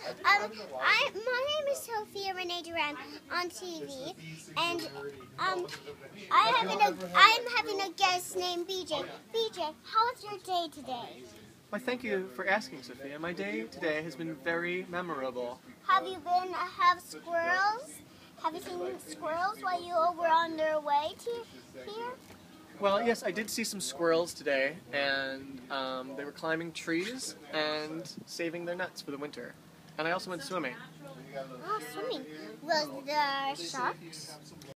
My name is Sofia Renee Duran on TV, and I'm having a guest named BJ. BJ, how was your day today? Why, thank you for asking, Sophia. My day today has been very memorable. Have you have squirrels? Have you seen squirrels while you were on their way to here? Well, yes, I did see some squirrels today, and they were climbing trees and saving their nuts for the winter. And I also went swimming. Oh, swimming. Was there sharks?